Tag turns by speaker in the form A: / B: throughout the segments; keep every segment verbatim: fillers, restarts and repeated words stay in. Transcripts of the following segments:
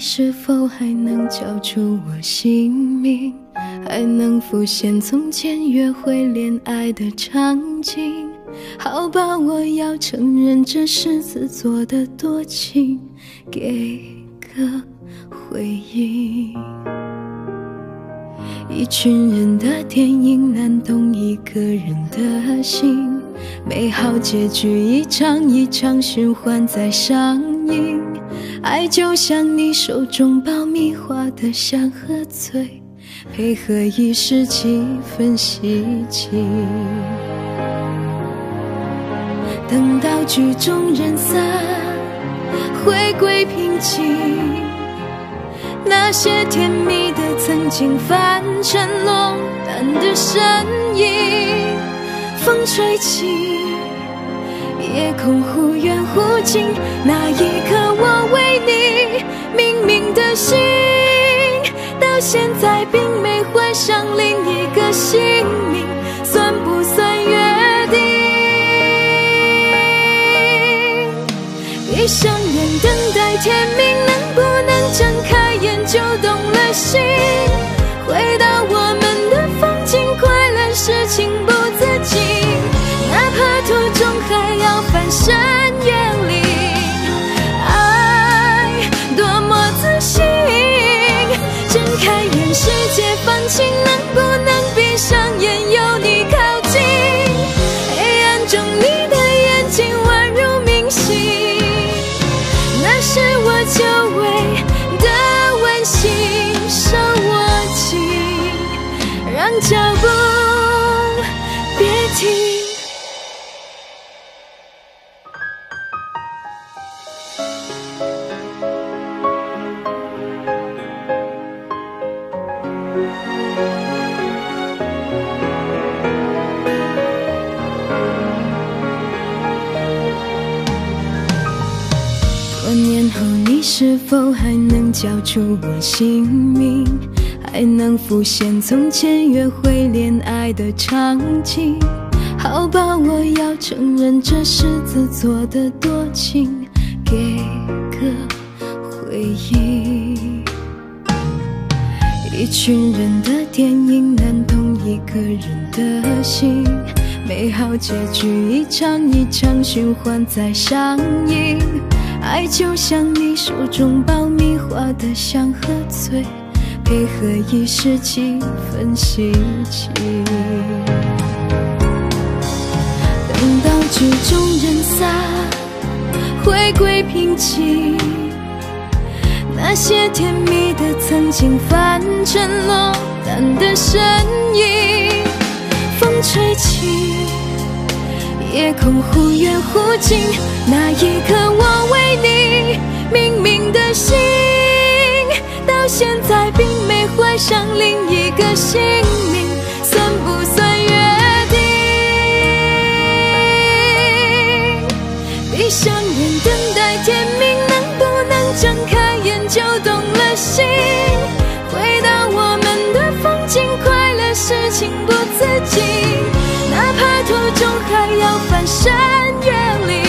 A: 是否还能叫出我姓名？还能浮现从前约会恋爱的场景？好吧，我要承认这是自作的多情，给个回应。一群人的电影难懂一个人的心，美好结局一场一场循环在上映。爱就像你手中爆米花的香和醉，配合一时气氛稀奇。等到剧终人散，回归平静，那些甜蜜的曾经翻成落单的身影。风吹起，夜空忽远忽近，那一刻我为你明明的心，到现在并没换上另一个姓名，算不算约定？闭上眼等待天明，能不能睁开眼就动了心？回到我们的风景，快乐是情不自禁，哪怕途中还要翻山越岭。爱多么自信，睁开眼世界放晴，能不能闭上眼有你靠近？黑暗中你的眼睛宛如明星，那是我久违的温馨，手握紧，让脚步别停。多年后你是否还能叫出我姓名？还能浮现从前约会恋爱的场景？好吧，我要承认这是自作的多情，给个回应。一群人的电影难懂一个人的心，美好结局一场一场循环在上映。爱就像你手中爆米花的香和醉，配合一时气氛稀奇。等到剧终人散，回归平静，那些甜蜜的曾经翻成落单的身影。风吹起，夜空忽远忽近，那一刻我为你明明的心，到现在并没换上另一个姓名，算不算约定？闭上眼等待天明，能不能睁开眼就动了心？回到我们的风景，快乐是情不自禁，哪怕途中还要翻山越岭。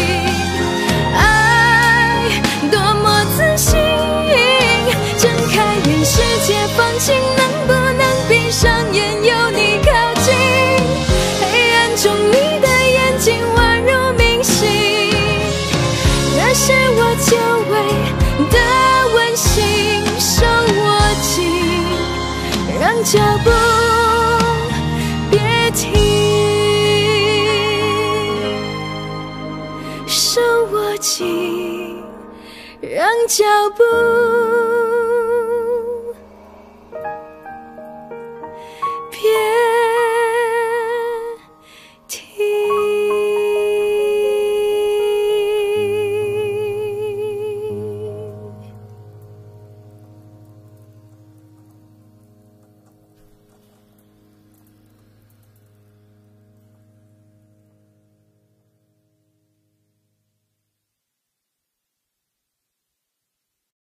A: 爱多么自信，睁开眼世界放晴，能不能闭上眼有你靠近？黑暗中你的眼睛宛如明星，那是我久违的温馨，手握紧，让脚步别停，手握紧，让脚步